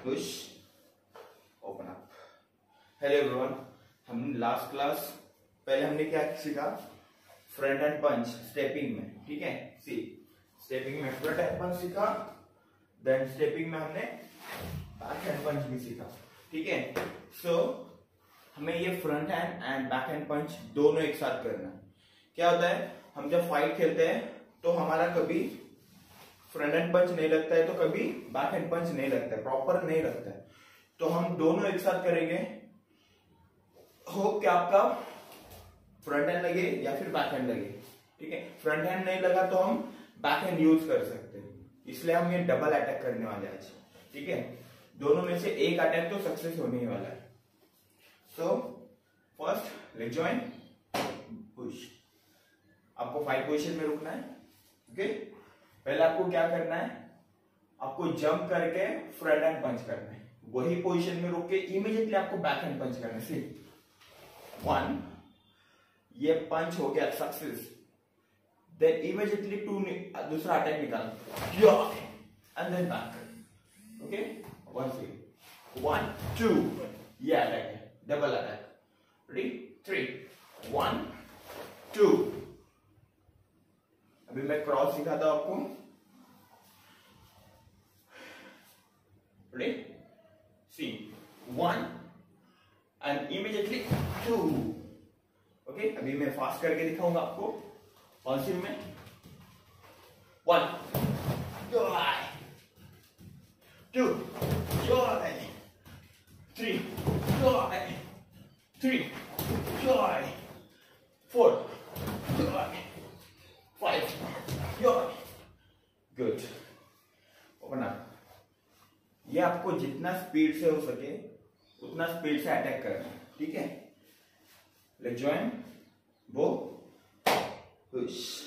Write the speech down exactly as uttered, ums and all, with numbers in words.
Push, open up. Hello everyone, हम last class पहले हमने क्या सीखा, फ्रंट एंड पंच स्टेपिंग में, ठीक है। सी स्टेपिंग में फ्रंट एंड पंच सीखा, देन स्टेपिंग में हमने बैक हैंड पंच भी सीखा, ठीक है। सो so, हमें ये front hand and back hand punch दोनों एक साथ करना है। क्या होता है, हम जब फाइट खेलते हैं तो हमारा कभी फ्रंट हैंड पंच नहीं लगता है तो कभी बैक हैंड पंच नहीं लगता है, प्रॉपर नहीं लगता है। तो हम दोनों एक साथ करेंगे। होप कि आपका फ्रंट हैंड लगे या फिर बैक हैंड लगे, ठीक है। फ्रंट हैंड नहीं लगा तो हम बैक हैंड यूज कर सकते हैं, इसलिए हम ये डबल अटैक करने वाले आज, ठीक है। दोनों में से एक अटैक तो सक्सेस होने ही वाला है। So first leg join push, आपको फाइव पोजीशन में रुकना है, ओके। पहले आपको क्या करना है, आपको जंप करके फ्रंट हैंड पंच करना है, वही पोजीशन में रुक के इमीडिएटली आपको बैक हैंड पंच करना है। सी वन, ये पंच हो गया सक्सेस, देन इमीडिएटली टू दूसरा अटैक निकाल and then back, okay. One three one two, ये अटैक है, double attack. Ready, three one two. अभी मैं क्रॉस सिखाता हूं आपको, ready, see one and immediately two, okay. अभी मैं फास्ट करके दिखाऊंगा आपको, पॉजिटिव में one two three three four five, good. Open up. ये आपको जितना स्पीड से हो सके उतना स्पीड से अटैक करना है, ठीक है। Leg join, bow, push.